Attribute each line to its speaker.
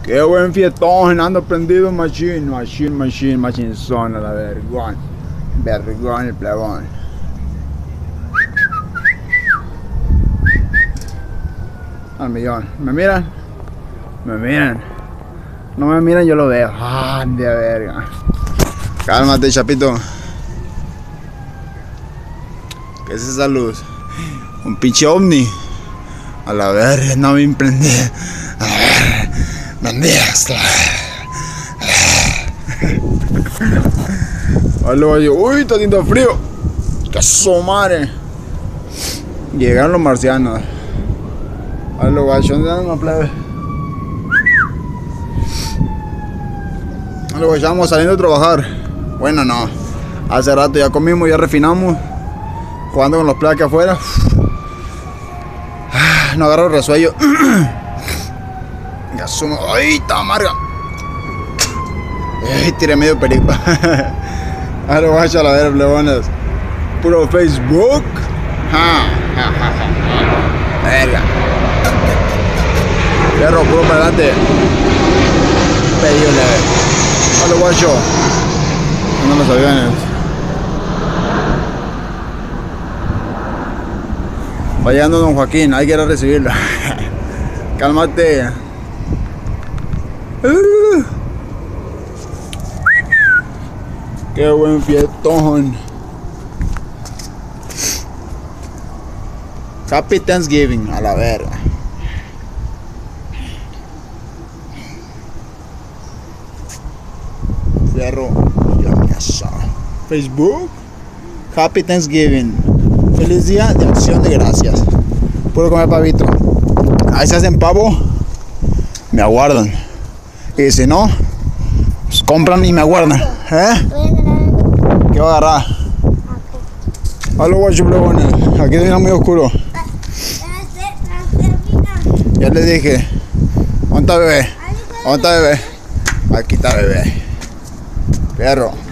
Speaker 1: Qué buen fiestón, ando prendido machine zona, la vergón el plebón. Al millón. ¿Me miran? Me miran. No me miran, yo lo veo. Ah, de verga. Cálmate, chapito. ¿Qué es esa luz? Un pinche ovni. A la verga, no me emprendí. A ver, banderas. Uy, está haciendo frío. ¡Qué su madre! Llegaron los marcianos. A los guachos, ¿dónde andan los plebes? A los guachos vamos saliendo a trabajar. Bueno, no. Hace rato ya comimos, ya refinamos. Jugando con los plebes aquí afuera. No agarro el resuello. Ya sumo. ¡Ay, está amarga! Tiré medio perico. A los guachos, a la ver, plebones. Puro Facebook. Verga. Perro, puro para adelante. Pedido leve. Hola, guacho. Andan los aviones. Vayando don Joaquín, hay que ir a recibirlo. Cálmate. Qué buen fiestón. Happy Thanksgiving, a la verga. Fierro, ya me asado. Facebook, Happy Thanksgiving. Feliz día de acción de gracias. Puro comer pavito. Ahí se hacen pavo, me aguardan. Y si no, pues compran y me aguardan. ¿Qué va a agarrar? Hola, guacho, plebones. Aquí viene muy oscuro. Ya les dije. ¿Dónde está bebé? ¿Dónde está bebé? Aquí está bebé. Perro.